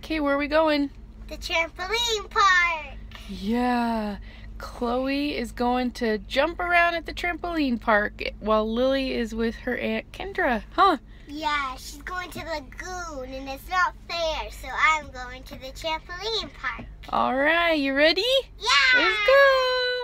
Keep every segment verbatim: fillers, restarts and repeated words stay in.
Okay, where are we going? The trampoline park. Yeah, Chloe is going to jump around at the trampoline park while Lily is with her Aunt Kendra, huh? Yeah, she's going to the lagoon and it's not fair, so I'm going to the trampoline park. All right, you ready? Yeah! Let's go!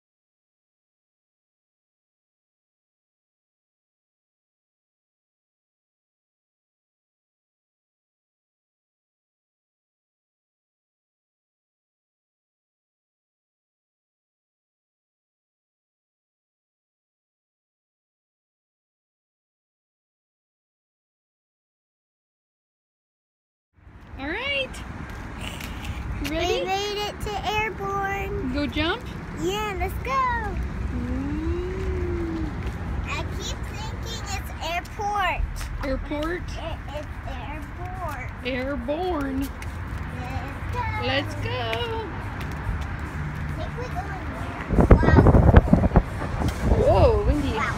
All right. You ready? We made it to Airborne. Go jump? Yeah, let's go. Ooh. I keep thinking it's airport. Airport? It, it's airport. Airborne. Let's go. Let's go. I think we go in there. Wow. Whoa, windy. Wow.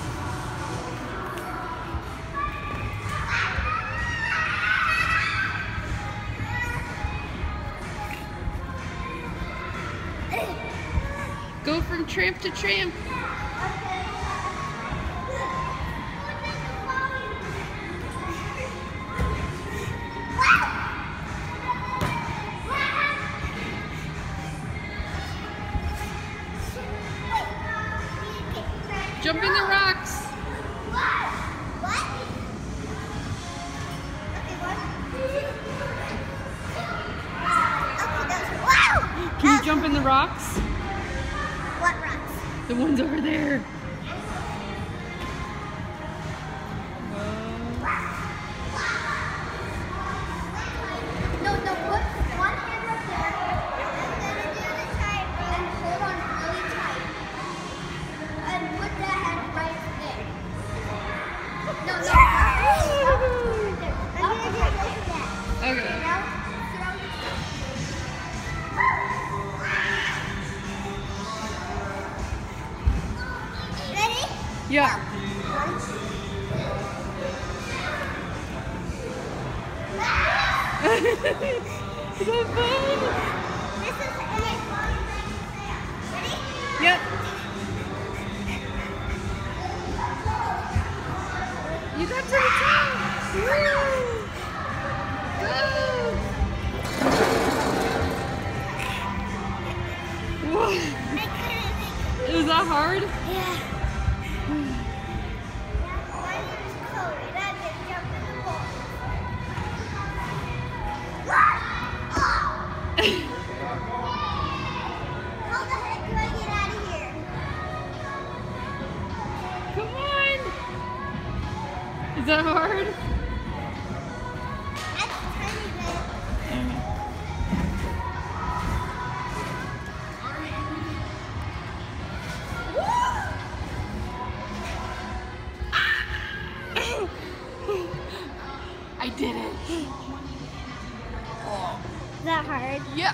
Go from tramp to tramp. Jump in the rocks. What? Okay, what? Okay, that was, wow! Can you jump in the rocks? What rocks? The ones over there. No, no, put one hand up there. I'm gonna do the tight and hold on really tight. And put that hand right there. No, no. I'm gonna do this again. Okay. Now, throw it. Ready? Yeah. Is that fun? This is a Ready? Yep. You got to the top. Woo! Go! Whoa. I couldn't make Is that hard? Yeah. My name is Chloe, and I'm gonna jump in the pool. How the heck do I get out of here? Come on. Is that hard? That's a tiny bit. I did it. Is that hard? Yep.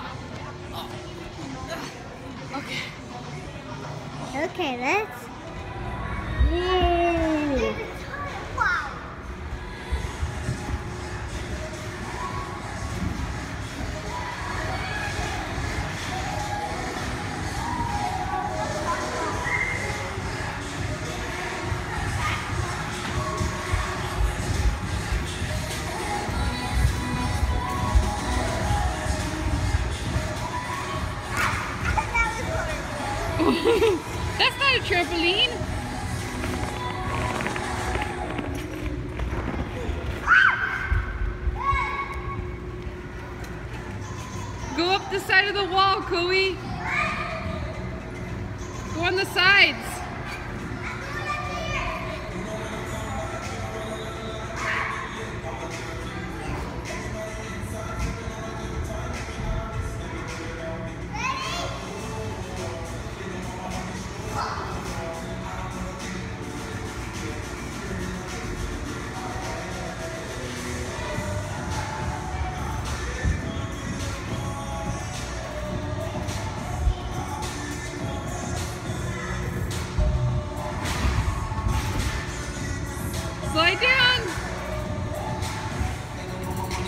Okay. Okay, let's. Whoa. Wow. That's not a trampoline. Go up the side of the wall, Chloe. Go on the sides.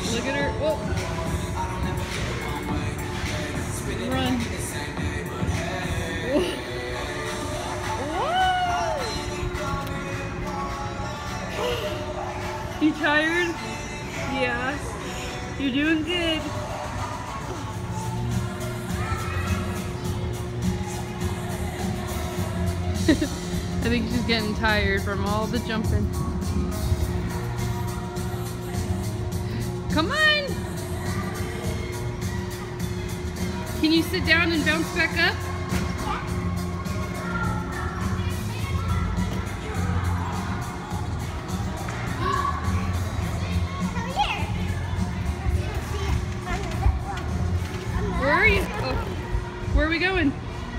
Look at her. Whoa. Run. Whoa. Whoa. You tired? Yeah. You're doing good. I think she's getting tired from all the jumping. Come on! Can you sit down and bounce back up? Where are you? Oh. Where are we going?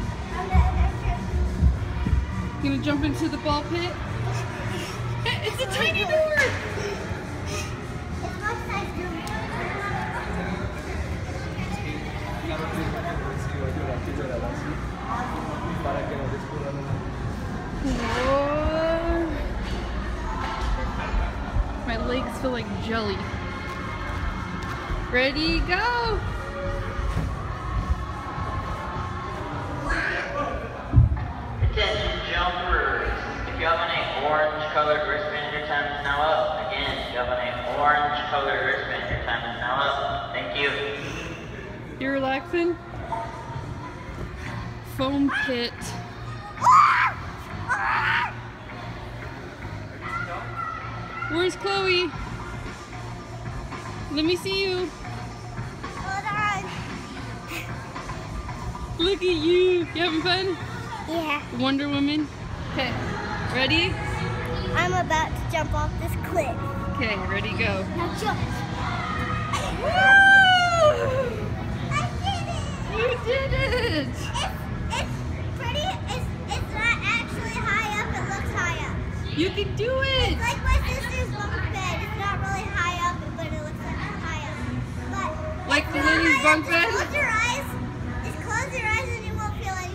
You gonna jump into the ball pit? It's a tiny door! Whoa. My legs feel like jelly. Ready, go! Attention jumpers. If you have any orange colored wristband, your time is now up. Again, if you have any orange colored wristband, your time is now up. Thank you. You're relaxing? Foam pit. Where's Chloe? Let me see you. Hold on. Look at you. You having fun? Yeah. Wonder Woman. Okay. Ready? I'm about to jump off this cliff. Okay, ready, go. Now jump. Woo! I did it! You did it! It's, it's pretty. It's, it's not actually high up. It looks high up. You can do it! It's like my sister's bunk bed. It's not really high up, but it looks like it's high up. But Like it's the not Lily's high bunk up. bed? Just close your eyes. Just close your eyes and you won't feel anything.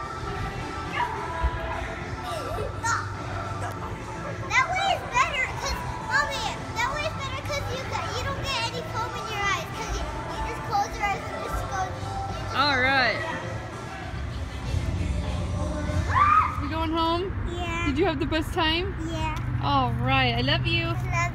That way is better, cause mommy. That way is better, cause you got, you don't get any foam in your eyes, cause you, you just close your eyes and just go. All right. We going home? Yeah. Did you have the best time? Yeah. All right. I love you. Love